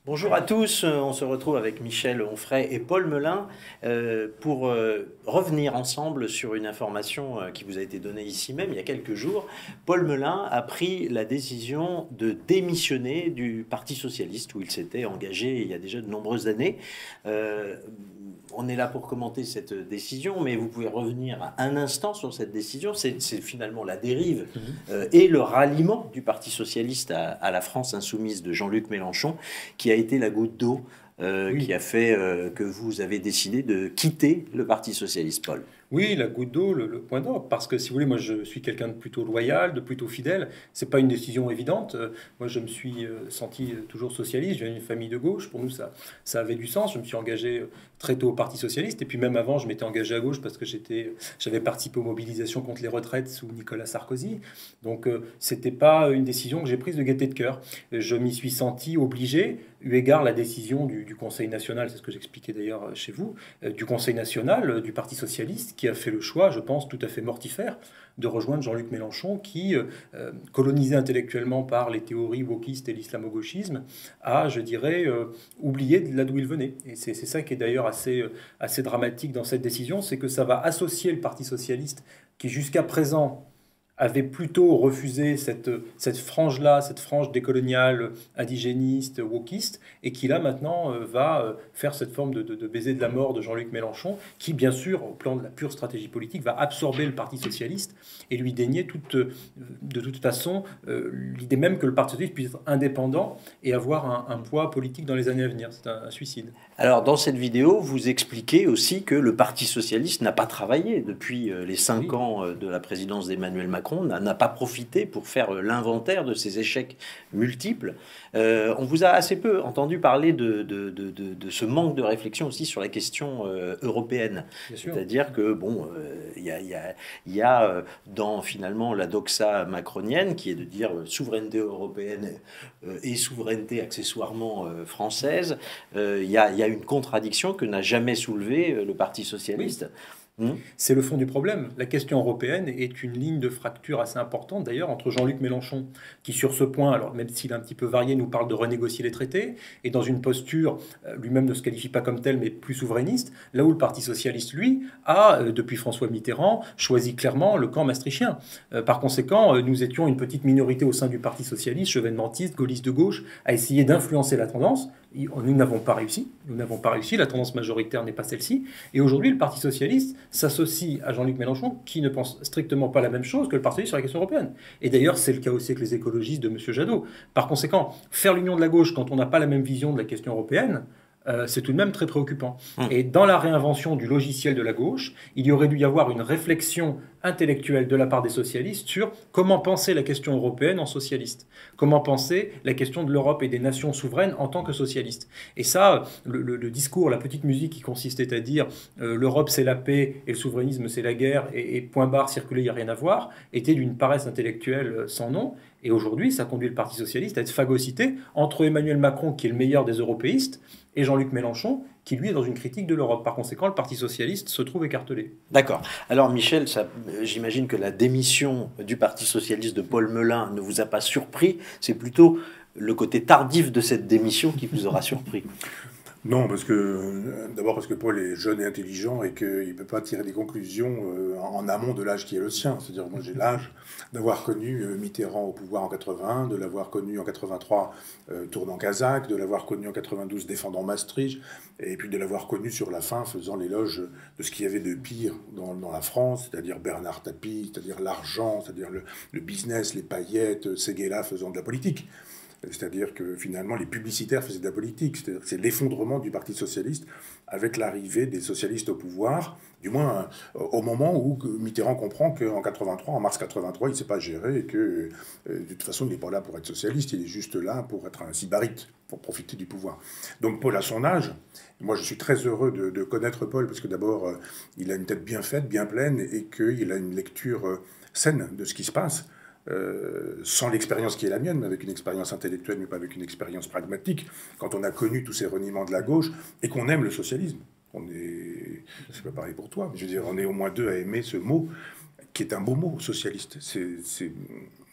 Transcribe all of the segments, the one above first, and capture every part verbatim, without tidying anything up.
Bonjour à tous, on se retrouve avec Michel Onfray et Paul Melun euh, pour euh, revenir ensemble sur une information euh, qui vous a été donnée ici même il y a quelques jours. Paul Melun a pris la décision de démissionner du Parti socialiste où il s'était engagé il y a déjà de nombreuses années. Euh, on est là pour commenter cette décision, mais vous pouvez revenir un instant sur cette décision. C'est finalement la dérive euh, et le ralliement du Parti socialiste à, à la France insoumise de Jean-Luc Mélenchon qui a été la goutte d'eau euh, Oui. qui a fait euh, que vous avez décidé de quitter le Parti socialiste, Paul. Oui, la goutte d'eau, le, le point d'orgue. Parce que si vous voulez, moi je suis quelqu'un de plutôt loyal, de plutôt fidèle. C'est pas une décision évidente. Euh, Moi je me suis euh, senti euh, toujours socialiste. Je viens d'une famille de gauche. Pour nous, ça, ça avait du sens. Je me suis engagé euh, très tôt au Parti socialiste. Et puis même avant, je m'étais engagé à gauche parce que j'étais, j'avais participé aux mobilisations contre les retraites sous Nicolas Sarkozy. Donc euh, c'était pas une décision que j'ai prise de gaieté de cœur. Je m'y suis senti obligé, eu égard la décision du, du Conseil national, c'est ce que j'expliquais d'ailleurs chez vous, euh, du Conseil national, euh, du Parti socialiste, qui a fait le choix, je pense, tout à fait mortifère, de rejoindre Jean-Luc Mélenchon, qui, euh, colonisé intellectuellement par les théories wokistes et l'islamo-gauchisme, a, je dirais, euh, oublié de là d'où il venait. Et c'est ça qui est d'ailleurs assez, euh, assez dramatique dans cette décision, c'est que ça va associer le Parti socialiste, qui jusqu'à présent avait plutôt refusé cette, cette frange-là, cette frange décoloniale, indigéniste, wokiste, et qui là maintenant euh, va euh, faire cette forme de, de, de baiser de la mort de Jean-Luc Mélenchon, qui bien sûr, au plan de la pure stratégie politique, va absorber le Parti socialiste et lui dénier toute, euh, de toute façon euh, l'idée même que le Parti socialiste puisse être indépendant et avoir un, un poids politique dans les années à venir. C'est un, un suicide. Alors dans cette vidéo, vous expliquez aussi que le Parti socialiste n'a pas travaillé depuis euh, les cinq Oui. ans euh, de la présidence d'Emmanuel Macron, n'a pas profité pour faire euh, l'inventaire de ses échecs multiples. Euh, on vous a assez peu entendu parler de, de, de, de, de ce manque de réflexion aussi sur la question euh, européenne. C'est-à-dire que, bon, il euh, y a, y a, y a euh, dans finalement la doxa macronienne, qui est de dire euh, souveraineté européenne euh, et souveraineté accessoirement euh, française, il euh, y, a, y a une contradiction que n'a jamais soulevée euh, le Parti socialiste. Oui. Mmh. C'est le fond du problème. La question européenne est une ligne de fracture assez importante, d'ailleurs, entre Jean-Luc Mélenchon, qui sur ce point, alors même s'il est un petit peu varié, nous parle de renégocier les traités, et dans une posture, lui-même ne se qualifie pas comme tel, mais plus souverainiste, là où le Parti socialiste, lui, a, depuis François Mitterrand, choisi clairement le camp maastrichtien. Par conséquent, nous étions une petite minorité au sein du Parti socialiste, chevènementiste, gaulliste de gauche, à essayer d'influencer la tendance. Nous n'avons pas réussi. Nous n'avons pas réussi. La tendance majoritaire n'est pas celle-ci. Et aujourd'hui, le Parti socialiste s'associe à Jean-Luc Mélenchon, qui ne pense strictement pas la même chose que le Parti socialiste sur la question européenne. Et d'ailleurs, c'est le cas aussi avec les écologistes de M. Jadot. Par conséquent, faire l'union de la gauche quand on n'a pas la même vision de la question européenne, euh, c'est tout de même très préoccupant. Mmh. Et dans la réinvention du logiciel de la gauche, il y aurait dû y avoir une réflexion intellectuelle de la part des socialistes sur comment penser la question européenne en socialiste, comment penser la question de l'Europe et des nations souveraines en tant que socialistes. Et ça, le, le, le discours, la petite musique qui consistait à dire euh, l'Europe c'est la paix et le souverainisme c'est la guerre et, et point barre, circuler, il n'y a rien à voir, était d'une paresse intellectuelle sans nom. Et aujourd'hui, ça conduit le Parti socialiste à être phagocyté entre Emmanuel Macron, qui est le meilleur des européistes, et Jean-Luc Mélenchon, qui lui est dans une critique de l'Europe. Par conséquent, le Parti socialiste se trouve écartelé. D'accord. Alors Michel, j'imagine que la démission du Parti socialiste de Paul Melun ne vous a pas surpris, c'est plutôt le côté tardif de cette démission qui vous aura surpris. Non, parce que d'abord parce que Paul est jeune et intelligent et qu'il ne peut pas tirer des conclusions en amont de l'âge qui est le sien. C'est-à-dire moi j'ai l'âge d'avoir connu Mitterrand au pouvoir en quatre-vingt-un, de l'avoir connu en quatre-vingt-trois euh, tournant Kazakh, de l'avoir connu en quatre-vingt-douze défendant Maastricht, et puis de l'avoir connu sur la fin faisant l'éloge de ce qu'il y avait de pire dans, dans la France, c'est-à-dire Bernard Tapie, c'est-à-dire l'argent, c'est-à-dire le, le business, les paillettes, Séguéla faisant de la politique. C'est-à-dire que finalement les publicitaires faisaient de la politique. C'est l'effondrement du Parti socialiste avec l'arrivée des socialistes au pouvoir, du moins au moment où Mitterrand comprend qu'en quatre-vingt-trois, en mars quatre-vingt-trois, il ne sait pas gérer et que de toute façon il n'est pas là pour être socialiste, il est juste là pour être un sybarite, pour profiter du pouvoir. Donc Paul a son âge. Moi je suis très heureux de, de connaître Paul parce que d'abord il a une tête bien faite, bien pleine et qu'il a une lecture saine de ce qui se passe. Euh, sans l'expérience qui est la mienne, mais avec une expérience intellectuelle, mais pas avec une expérience pragmatique, quand on a connu tous ces reniements de la gauche et qu'on aime le socialisme. On est, c'est pas pareil pour toi, mais je veux dire, on est au moins deux à aimer ce mot, qui est un beau mot, socialiste. C'est,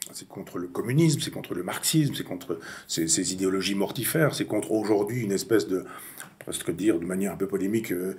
c'est contre le communisme, c'est contre le marxisme, c'est contre ces, ces idéologies mortifères, c'est contre aujourd'hui une espèce de, presque dire de manière un peu polémique, euh,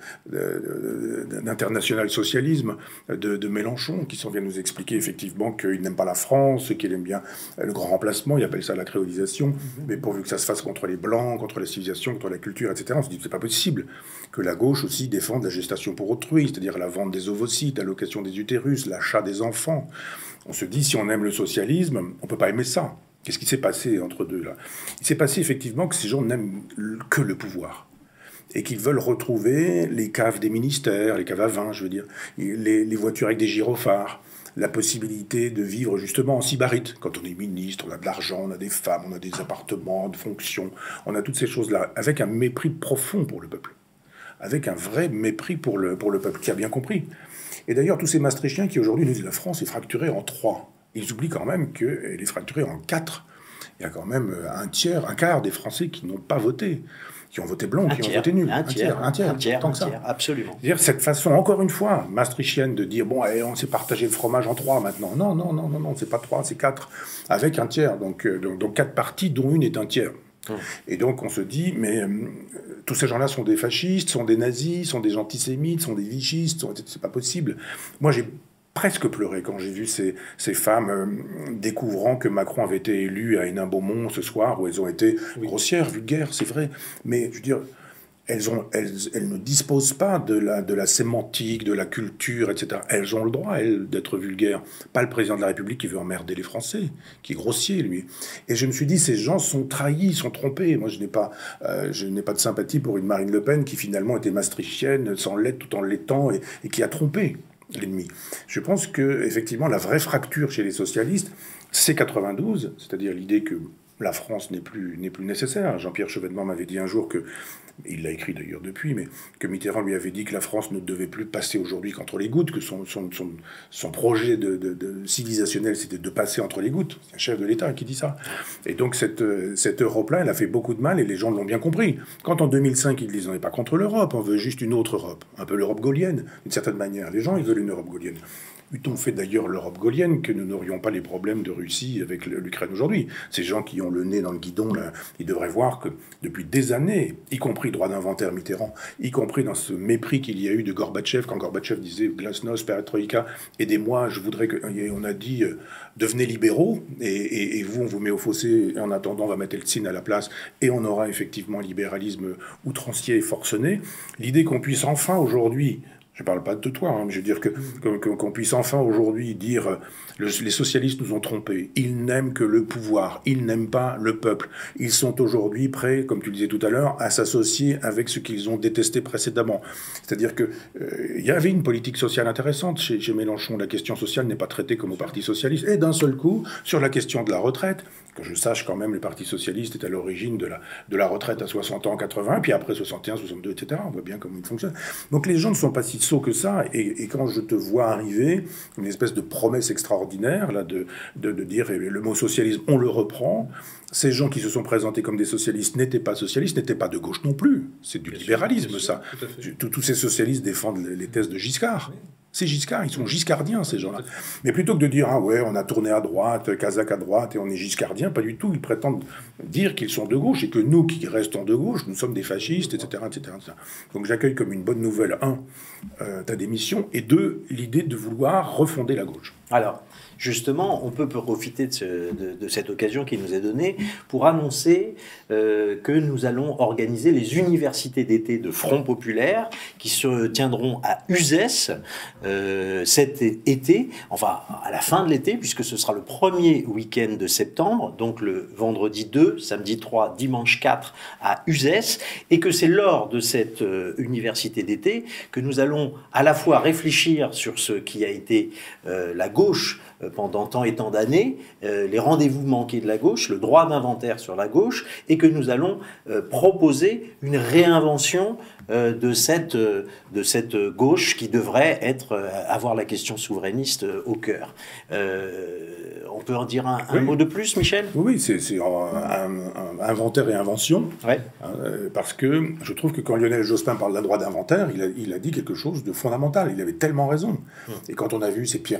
d'international socialisme de, de Mélenchon, qui s'en vient nous expliquer effectivement qu'il n'aime pas la France, qu'il aime bien le grand remplacement, il appelle ça la créolisation, mais pourvu que ça se fasse contre les Blancs, contre la civilisation, contre la culture, et cetera, on se dit que c'est pas possible que la gauche aussi défende la gestation pour autrui, c'est-à-dire la vente des ovocytes, l'allocation des utérus, l'achat des enfants. On se dit, si on aime le socialisme, on ne peut pas aimer ça. Qu'est-ce qui s'est passé entre deux, là? Il s'est passé effectivement que ces gens n'aiment que le pouvoir. Et qu'ils veulent retrouver les caves des ministères, les caves à vin, je veux dire, les, les voitures avec des gyrophares, la possibilité de vivre justement en sybarite. Quand on est ministre, on a de l'argent, on a des femmes, on a des appartements, de fonctions, on a toutes ces choses-là, avec un mépris profond pour le peuple. Avec un vrai mépris pour le, pour le peuple, qui a bien compris. Et d'ailleurs, tous ces maastrichtiens qui aujourd'hui nous disent que la France est fracturée en trois, ils oublient quand même qu'elle est fracturée en quatre. Il y a quand même un tiers, un quart des Français qui n'ont pas voté, qui ont voté blanc, un qui tiers, ont voté nul. Un tiers, un tiers, un tiers, tant un que ça. tiers, absolument. C'est-à-dire cette façon, encore une fois, maastrichtienne de dire, bon, allez, on s'est partagé le fromage en trois maintenant. Non, non, non, non, non, c'est pas trois, c'est quatre, avec un tiers. Donc, euh, donc, donc quatre partis, dont une est un tiers. Et donc on se dit, mais euh, tous ces gens-là sont des fascistes, sont des nazis, sont des antisémites, sont des vichistes, sont... c'est pas possible. Moi j'ai presque pleuré quand j'ai vu ces, ces femmes euh, découvrant que Macron avait été élu à Hénin-Beaumont ce soir, où elles ont été oui. grossières, vulgaires, c'est vrai, mais je veux dire... Elles, ont, elles, elles ne disposent pas de la, de la sémantique, de la culture, et cetera. Elles ont le droit, elles, d'être vulgaires. Pas le président de la République qui veut emmerder les Français, qui est grossier, lui. Et je me suis dit, ces gens sont trahis, sont trompés. Moi, je n'ai pas, euh, je n'ai pas de sympathie pour une Marine Le Pen qui, finalement, était maastrichtienne, sans l'être tout en l'étant, et, et qui a trompé l'ennemi. Je pense que, effectivement, la vraie fracture chez les socialistes, c'est quatre-vingt-douze, c'est-à-dire l'idée que la France n'est plus, n'est plus nécessaire. Jean-Pierre Chevènement m'avait dit un jour que, il l'a écrit d'ailleurs depuis, mais que Mitterrand lui avait dit que la France ne devait plus passer aujourd'hui qu'entre les gouttes, que son, son, son, son projet de, de, de civilisationnel, c'était de passer entre les gouttes. C'est un chef de l'État qui dit ça. Et donc cette, cette Europe-là, elle a fait beaucoup de mal et les gens l'ont bien compris. Quand en deux mille cinq, ils disent on n'est pas contre l'Europe, on veut juste une autre Europe, un peu l'Europe gaulienne, d'une certaine manière. Les gens, ils veulent une Europe gaulienne. Eût-on fait d'ailleurs l'Europe gaulienne que nous n'aurions pas les problèmes de Russie avec l'Ukraine aujourd'hui. Ces gens qui ont le nez dans le guidon, là, ils devraient voir que depuis des années, y compris droit d'inventaire Mitterrand, y compris dans ce mépris qu'il y a eu de Gorbatchev, quand Gorbatchev disait Glasnost, Perestroïka, aidez-moi, je voudrais que... On a dit, euh, devenez libéraux, et, et, et vous, on vous met au fossé, et en attendant, on va mettre Eltsine à la place, et on aura effectivement un libéralisme outrancier et forcené. L'idée qu'on puisse enfin aujourd'hui... Je ne parle pas de toi, hein, mais je veux dire que, que, qu'on puisse enfin aujourd'hui dire le, les socialistes nous ont trompés. Ils n'aiment que le pouvoir. Ils n'aiment pas le peuple. Ils sont aujourd'hui prêts, comme tu le disais tout à l'heure, à s'associer avec ce qu'ils ont détesté précédemment. C'est-à-dire qu'il euh, y avait une politique sociale intéressante chez, chez Mélenchon. La question sociale n'est pas traitée comme au Parti socialiste. Et d'un seul coup, sur la question de la retraite, que je sache quand même, le Parti socialiste est à l'origine de la, de la retraite à soixante ans, quatre-vingts, puis après soixante et un, soixante-deux, et cetera. On voit bien comment il fonctionne. Donc les gens ne sont pas si sots que ça. Et, et quand je te vois arriver, une espèce de promesse extraordinaire, là, de, de, de dire le mot socialisme, on le reprend. Ces gens qui se sont présentés comme des socialistes n'étaient pas socialistes, n'étaient pas de gauche non plus. C'est du bien libéralisme, sûr, ça. Tous, tous ces socialistes défendent les, les thèses de Giscard. C'est Giscard, ils sont giscardiens, ces gens-là. Mais plutôt que de dire, ah ouais, on a tourné à droite, Kazakh à droite, et on est giscardien, pas du tout. Ils prétendent dire qu'ils sont de gauche, et que nous, qui restons de gauche, nous sommes des fascistes, et cetera, et cetera, et cetera. Donc j'accueille comme une bonne nouvelle, un, euh, ta démission, et deux, l'idée de vouloir refonder la gauche. Alors, justement, on peut profiter de, ce, de, de cette occasion qui nous est donnée pour annoncer euh, que nous allons organiser les universités d'été de Front Populaire qui se tiendront à Uzès euh, cet été, enfin à la fin de l'été, puisque ce sera le premier week-end de septembre, donc le vendredi deux, samedi trois, dimanche quatre à Uzès, et que c'est lors de cette euh, université d'été que nous allons à la fois réfléchir sur ce qui a été euh, la gauche pendant tant et tant d'années, euh, les rendez-vous manqués de la gauche, le droit d'inventaire sur la gauche, et que nous allons euh, proposer une réinvention euh, de, cette, euh, de cette gauche qui devrait être, euh, avoir la question souverainiste euh, au cœur. Euh, on peut en dire un, un oui. mot de plus, Michel ? Oui, c'est, c'est un, un, un inventaire et invention, ouais. hein, parce que je trouve que quand Lionel Jospin parle d'un droit d'inventaire, il a, il a dit quelque chose de fondamental. Il avait tellement raison. Mmh. Et quand on a vu ces Pierre Berger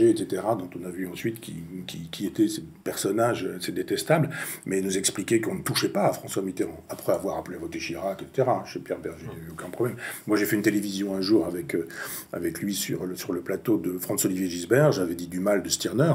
Berger, et cetera, dont on a vu ensuite qui, qui, qui étaient ces personnages, c'est détestable, mais nous expliquait qu'on ne touchait pas à François Mitterrand, après avoir appelé à voter Chirac, et cetera. Chez Pierre Berger, il n'y a eu aucun problème. Moi, j'ai fait une télévision un jour avec, euh, avec lui sur le, sur le plateau de François-Olivier Gisbert, j'avais dit du mal de Stirner,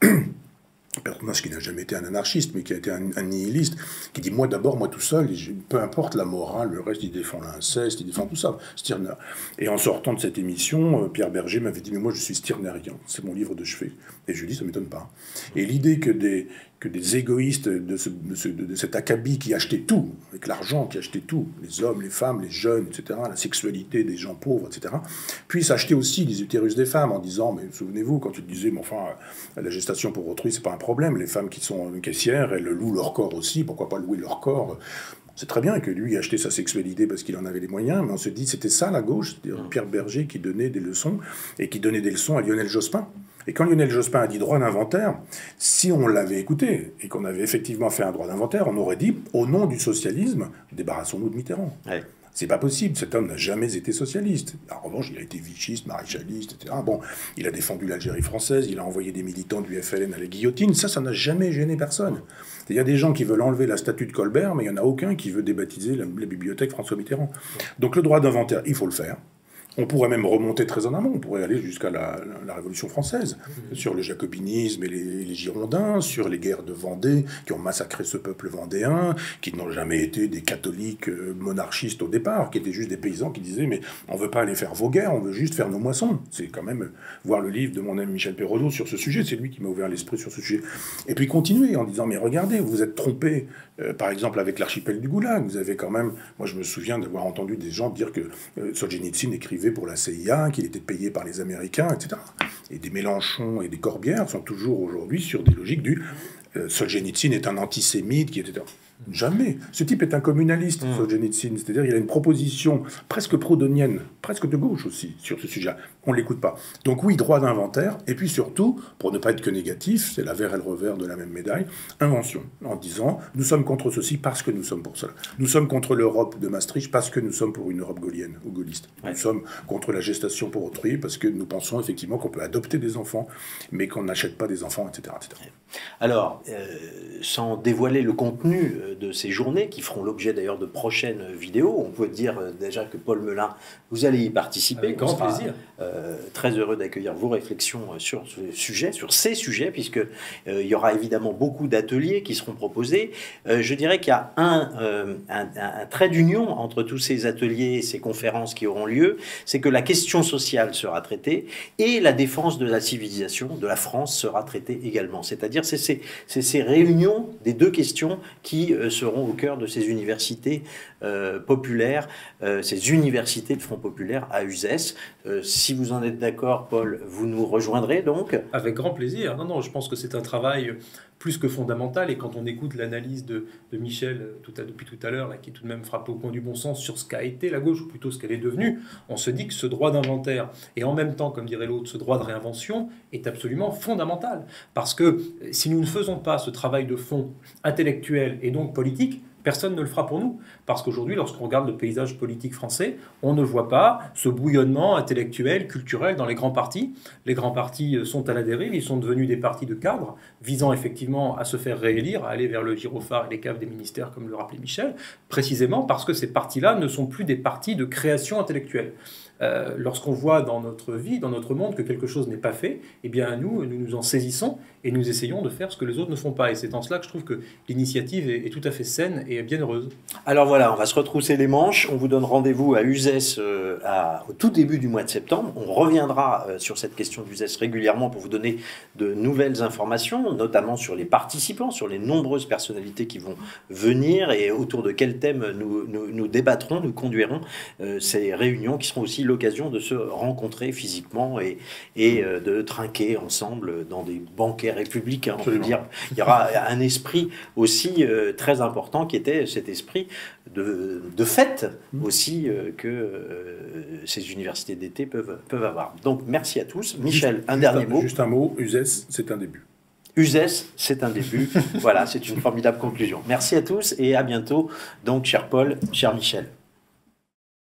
personnage qui n'a jamais été un anarchiste, mais qui a été un, un nihiliste, qui dit, moi d'abord, moi tout seul, peu importe la morale, le reste, il défend l'inceste, il défend tout ça, Stirner. Et en sortant de cette émission, Pierre Berger m'avait dit, mais moi je suis stirnerien, c'est mon livre de chevet. Et je lui dis, ça ne m'étonne pas. Et l'idée que des, que des égoïstes de, ce, de, ce, de cet acabit qui achetait tout, avec l'argent qui achetait tout, les hommes, les femmes, les jeunes, et cetera, la sexualité des gens pauvres, et cetera, puissent acheter aussi les utérus des femmes en disant, mais souvenez-vous, quand tu disais, mais enfin, la gestation pour autrui, c'est pas un problème, les femmes qui sont caissières, elles louent leur corps aussi, pourquoi pas louer leur corps? C'est très bien que lui achetait sa sexualité parce qu'il en avait les moyens, mais on se dit, c'était ça la gauche, c'est-à-dire Pierre Berger qui donnait des leçons, et qui donnait des leçons à Lionel Jospin. Et quand Lionel Jospin a dit droit d'inventaire, si on l'avait écouté et qu'on avait effectivement fait un droit d'inventaire, on aurait dit, au nom du socialisme, débarrassons-nous de Mitterrand. Ouais. C'est pas possible, cet homme n'a jamais été socialiste. En revanche, il a été vichiste, maréchaliste, et cetera. Bon, il a défendu l'Algérie française, il a envoyé des militants du F L N à la guillotine, ça, ça n'a jamais gêné personne. Il y a des gens qui veulent enlever la statue de Colbert, mais il n'y en a aucun qui veut débaptiser la, la bibliothèque François Mitterrand. Donc le droit d'inventaire, il faut le faire. On pourrait même remonter très en amont, on pourrait aller jusqu'à la, la, la Révolution française, sur le jacobinisme et les, les Girondins, sur les guerres de Vendée, qui ont massacré ce peuple vendéen, qui n'ont jamais été des catholiques monarchistes au départ, qui étaient juste des paysans qui disaient « mais on ne veut pas aller faire vos guerres, on veut juste faire nos moissons ». C'est quand même voir le livre de mon ami Michel Perraudot sur ce sujet, c'est lui qui m'a ouvert l'esprit sur ce sujet. Et puis continuer en disant « mais regardez, vous vous êtes trompés, euh, par exemple avec l'archipel du Goulag, vous avez quand même… » Moi je me souviens d'avoir entendu des gens dire que euh, Solzhenitsyn écrivait pour la C I A, qu'il était payé par les Américains, et cetera. Et des Mélenchon et des Corbière sont toujours aujourd'hui sur des logiques du euh, Solzhenitsyn est un antisémite, qui était... Jamais. Ce type est un communaliste, mmh. Solzhenitsyn. C'est-à-dire qu'il a une proposition presque proudhonienne, presque de gauche aussi, sur ce sujet. On ne l'écoute pas. Donc oui, droit d'inventaire. Et puis surtout, pour ne pas être que négatif, c'est l'avers et le revers de la même médaille, invention. En disant, nous sommes contre ceci parce que nous sommes pour cela. Nous sommes contre l'Europe de Maastricht parce que nous sommes pour une Europe gaulienne ou gaulliste. Ouais. Nous sommes contre la gestation pour autrui parce que nous pensons effectivement qu'on peut adopter des enfants, mais qu'on n'achète pas des enfants, et cetera et cetera. Alors, euh, sans dévoiler le contenu de ces journées, qui feront l'objet d'ailleurs de prochaines vidéos, on peut dire déjà que Paul Melun, vous allez y participer. Avec grand plaisir. Euh, très heureux d'accueillir vos réflexions sur ce sujet, sur ces sujets, puisque euh, il y aura évidemment beaucoup d'ateliers qui seront proposés. Euh, je dirais qu'il y a un, euh, un, un, un trait d'union entre tous ces ateliers et ces conférences qui auront lieu, c'est que la question sociale sera traitée et la défense de la civilisation, de la France, sera traitée également. C'est-à-dire c'est ces, c'est ces réunions des deux questions qui euh, seront au cœur de ces universités euh, populaires, euh, ces universités de Front Populaire à Uzès. Euh, si vous en êtes d'accord, Paul, vous nous rejoindrez donc? Avec grand plaisir. Non, non, je pense que c'est un travail plus que fondamental, et quand on écoute l'analyse de, de Michel tout à, depuis tout à l'heure, qui est tout de même frappé au coin du bon sens sur ce qu'a été la gauche, ou plutôt ce qu'elle est devenue, on se dit que ce droit d'inventaire, et en même temps, comme dirait l'autre, ce droit de réinvention, est absolument fondamental. Parce que si nous ne faisons pas ce travail de fond intellectuel et donc politique, personne ne le fera pour nous. Parce qu'aujourd'hui, lorsqu'on regarde le paysage politique français, on ne voit pas ce bouillonnement intellectuel, culturel dans les grands partis. Les grands partis sont à la dérive, ils sont devenus des partis de cadres, visant effectivement à se faire réélire, à aller vers le gyrophare et les caves des ministères, comme le rappelait Michel, précisément parce que ces partis-là ne sont plus des partis de création intellectuelle. Euh, lorsqu'on voit dans notre vie, dans notre monde, que quelque chose n'est pas fait, eh bien nous, nous nous en saisissons et nous essayons de faire ce que les autres ne font pas. Et c'est en cela que je trouve que l'initiative est, est tout à fait saine et bien heureuse. Alors voilà, on va se retrousser les manches. On vous donne rendez-vous à Uzès euh, à, au tout début du mois de septembre. On reviendra euh, sur cette question d'Uzès régulièrement pour vous donner de nouvelles informations, notamment sur les participants, sur les nombreuses personnalités qui vont venir et autour de quels thèmes nous, nous, nous débattrons, nous conduirons euh, ces réunions qui seront aussi l'occasion de se rencontrer physiquement et, et euh, de trinquer ensemble dans des banquets républicains. On peut dire. Il y aura un esprit aussi euh, très important qui était cet esprit de, de fête aussi euh, que euh, ces universités d'été peuvent, peuvent avoir. Donc merci à tous. Michel, juste, un juste dernier un, mot. Juste un mot, Uzès, c'est un début. Uzès, c'est un début. Voilà, c'est une formidable conclusion. Merci à tous et à bientôt. Donc, cher Paul, cher Michel.